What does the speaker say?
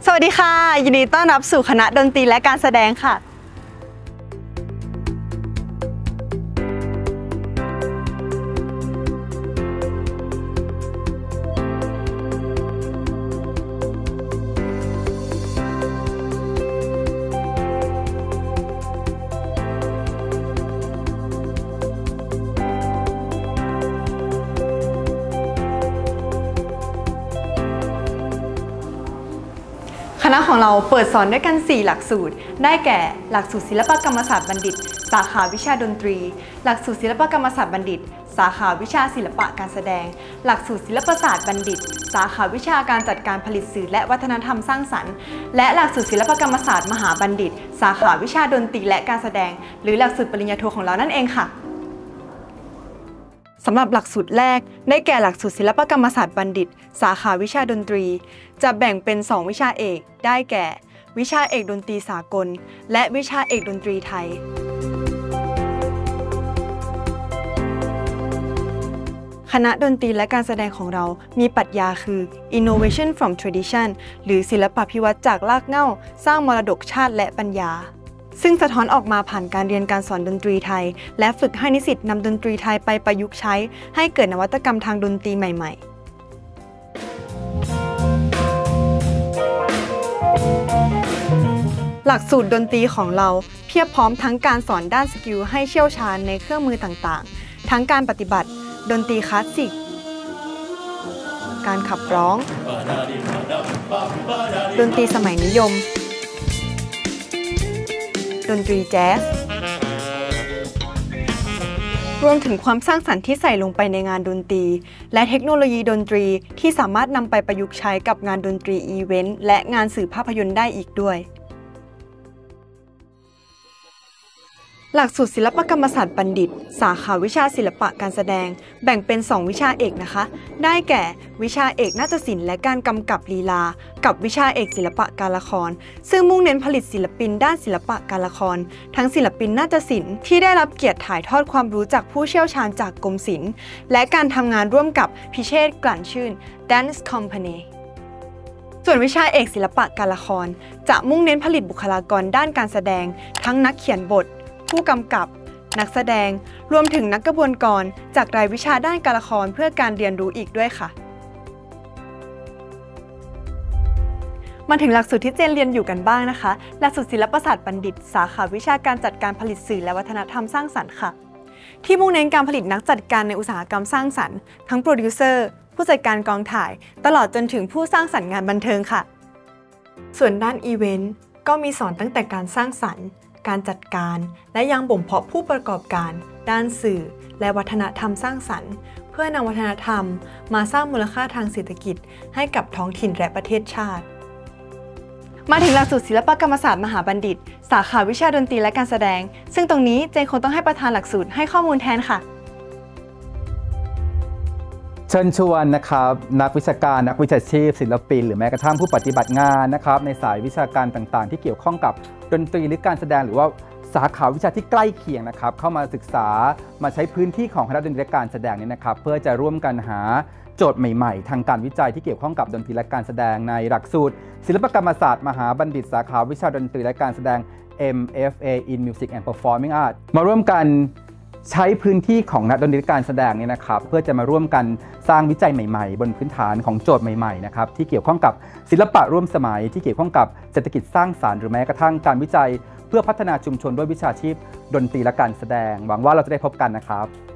สวัสดีค่ะยินดีต้อนรับสู่คณะดนตรีและการแสดงค่ะคณะของเราเปิดสอนด้วยกัน4หลักสูตรได้แก่หลักสูตรศิลปกรรมศาสตร์บัณฑิตสาขาวิชาดนตรีหลักสูตรศิลปกรรมศาสตร์บัณฑิตสาขาวิชาศิลปะการแสดงหลักสูตรศิลปศาสตร์บัณฑิตสาขาวิชาการจัดการผลิตสื่อและวัฒนธรรมสร้างสรรค์และหลักสูตรศิลปกรรมศาสตร์มหาบัณฑิตสาขาวิชาดนตรีและการแสดงหรือหลักสูตรปริญญาโทของเรานั่นเองค่ะสำหรับหลักสูตรแรกได้แก่หลักสูตรศิลปกรรมศาสตร์บัณฑิตสาขาวิชาดนตรีจะแบ่งเป็น2วิชาเอกได้แก่วิชาเอกดนตรีสากลและวิชาเอกดนตรีไทยคณะดนตรีและการแสดงของเรามีปรัชญาคือ Innovation from Tradition หรือศิลปพิวัตรจากรากเหง้าสร้างมรดกชาติและปัญญาซึ่งสะท้อนออกมาผ่านการเรียนการสอนดนตรีไทยและฝึกให้นิสิตนำดนตรีไทยไปประยุกต์ใช้ให้เกิดนวัตกรรมทางดนตรีใหม่ๆหลักสูตรดนตรีของเราเพียบพร้อมทั้งการสอนด้านสกิลให้เชี่ยวชาญในเครื่องมือต่างๆทั้งการปฏิบัติดนตรีคลาสสิกการขับร้องดนตรีสมัยนิยมดนตรีแจ๊สรวมถึงความสร้างสรรค์ที่ใส่ลงไปในงานดนตรีและเทคโนโลยีดนตรีที่สามารถนำไปประยุกต์ใช้กับงานดนตรีอีเวนต์และงานสื่อภาพยนตร์ได้อีกด้วยหลักสูตรศิลปกรรมศาสตร์บัณฑิตสาขาวิชาศิลปะการแสดงแบ่งเป็น2วิชาเอกนะคะได้แก่วิชาเอกนาฏศิลป์และการกำกับลีลากับวิชาเอกศิลปะการละครซึ่งมุ่งเน้นผลิตศิลปินด้านศิลปะการละครทั้งศิลปินนาฏศิลป์ที่ได้รับเกียรติถ่ายทอดความรู้จากผู้เชี่ยวชาญจากกรมศิลป์และการทำงานร่วมกับพิเชษฐ์กลั่นชื่น Dance Companyส่วนวิชาเอกศิลปะการละครจะมุ่งเน้นผลิตบุคลากรด้านการแสดงทั้งนักเขียนบทผู้กำกับนักแสดงรวมถึงนักกระบวนกรจากรายวิชาด้านการละครเพื่อการเรียนรู้อีกด้วยค่ะมาถึงหลักสูตรที่เจนเรียนอยู่กันบ้างนะคะหลักสูตรศิลปศาสตร์บัณฑิตสาขาวิชาการจัดการผลิตสื่อและวัฒนธรรมสร้างสรรค์ค่ะที่มุ่งเน้นการผลิตนักจัดการในอุตสาหกรรมสร้างสรรค์ทั้งโปรดิวเซอร์ผู้จัดการกองถ่ายตลอดจนถึงผู้สร้างสรรค์งานบันเทิงค่ะส่วนด้านอีเวนต์ก็มีสอนตั้งแต่การสร้างสรรค์การจัดการและยังบ่มเพาะผู้ประกอบการด้านสื่อและวัฒนธรรมสร้างสรรค์เพื่อนำวัฒนธรรมมาสร้างมูลค่าทางเศรษฐกิจให้กับท้องถิ่นและประเทศชาติมาถึงหลักสูตรศิลปกรรมศาสตร์มหาบัณฑิตสาขาวิชาดนตรีและการแสดงซึ่งตรงนี้เจนคงต้องให้ประธานหลักสูตรให้ข้อมูลแทนค่ะเชิญชวนนะครับนักวิชาการนักวิชาชีพศิลปินหรือแม้กระทั่งผู้ปฏิบัติงานนะครับในสายวิชาการต่างๆที่เกี่ยวข้องกับดนตรีหรือการแสดงหรือว่าสาขาวิชาที่ใกล้เคียงนะครับเข้ามาศึกษามาใช้พื้นที่ของคณะดนตรีและการแสดงนี้นะครับเพื่อจะร่วมกันหาโจทย์ใหม่ๆทางการวิจัยที่เกี่ยวข้องกับดนตรีและการแสดงในหลักสูตรศิลปกรรมศาสตร์มหาบัณฑิตสาขาวิชาดนตรีและการแสดง MFA in Music and Performing Arts มาร่วมกันใช้พื้นที่ของนักดนตรีการแสดงเนี่ยนะครับเพื่อจะมาร่วมกันสร้างวิจัยใหม่ๆบนพื้นฐานของโจทย์ใหม่ๆนะครับที่เกี่ยวข้องกับศิลปะร่วมสมัยที่เกี่ยวข้องกับเศรษฐกิจสร้างสรรค์หรือแม้กระทั่งการวิจัยเพื่อพัฒนาชุมชนด้วยวิชาชีพดนตรีและการแสดงหวังว่าเราจะได้พบกันนะครับ